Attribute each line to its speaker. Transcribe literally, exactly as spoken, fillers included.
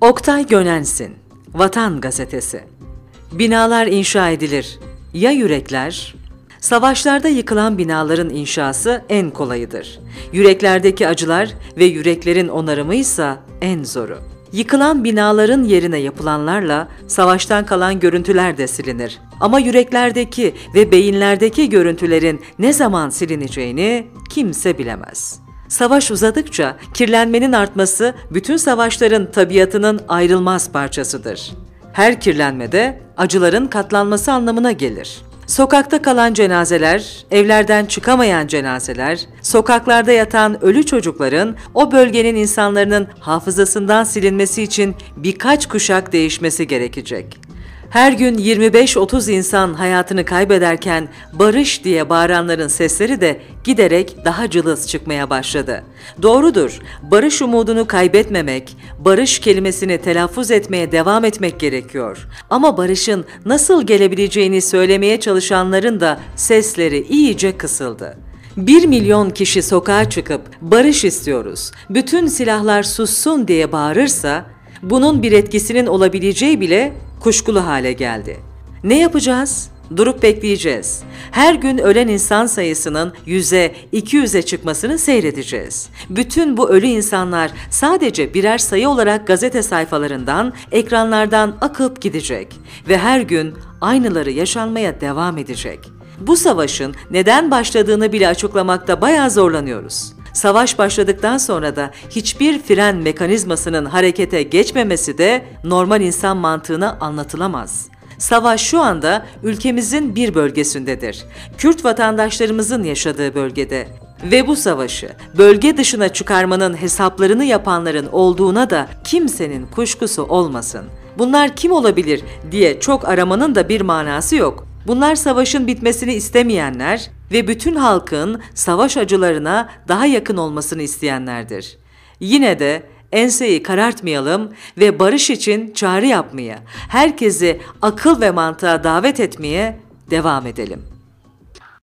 Speaker 1: Oktay Gönensin, Vatan Gazetesi. Binalar inşa edilir. Ya yürekler? Savaşlarda yıkılan binaların inşası en kolayıdır. Yüreklerdeki acılar ve yüreklerin onarımıysa en zoru. Yıkılan binaların yerine yapılanlarla savaştan kalan görüntüler de silinir. Ama yüreklerdeki ve beyinlerdeki görüntülerin ne zaman silineceğini kimse bilemez. Savaş uzadıkça kirlenmenin artması bütün savaşların tabiatının ayrılmaz parçasıdır. Her kirlenme de acıların katlanması anlamına gelir. Sokakta kalan cenazeler, evlerden çıkamayan cenazeler, sokaklarda yatan ölü çocukların o bölgenin insanların hafızasından silinmesi için birkaç kuşak değişmesi gerekecek. Her gün yirmi beş otuz insan hayatını kaybederken barış diye bağıranların sesleri de giderek daha cılız çıkmaya başladı. Doğrudur, barış umudunu kaybetmemek, barış kelimesini telaffuz etmeye devam etmek gerekiyor. Ama barışın nasıl gelebileceğini söylemeye çalışanların da sesleri iyice kısıldı. Bir milyon kişi sokağa çıkıp barış istiyoruz, bütün silahlar sussun diye bağırırsa, bunun bir etkisinin olabileceği bile kuşkulu hale geldi. Ne yapacağız? Durup bekleyeceğiz. Her gün ölen insan sayısının yüze, iki yüze çıkmasını seyredeceğiz. Bütün bu ölü insanlar sadece birer sayı olarak gazete sayfalarından, ekranlardan akıp gidecek ve her gün aynıları yaşanmaya devam edecek. Bu savaşın neden başladığını bile açıklamakta bayağı zorlanıyoruz. Savaş başladıktan sonra da hiçbir fren mekanizmasının harekete geçmemesi de normal insan mantığına anlatılamaz. Savaş şu anda ülkemizin bir bölgesindedir. Kürt vatandaşlarımızın yaşadığı bölgede. Ve bu savaşı bölge dışına çıkarmanın hesaplarını yapanların olduğuna da kimsenin kuşkusu olmasın. Bunlar kim olabilir diye çok aramanın da bir manası yok. Bunlar savaşın bitmesini istemeyenler ve bütün halkın savaş acılarına daha yakın olmasını isteyenlerdir. Yine de enseyi karartmayalım ve barış için çağrı yapmaya, herkesi akıl ve mantığa davet etmeye devam edelim.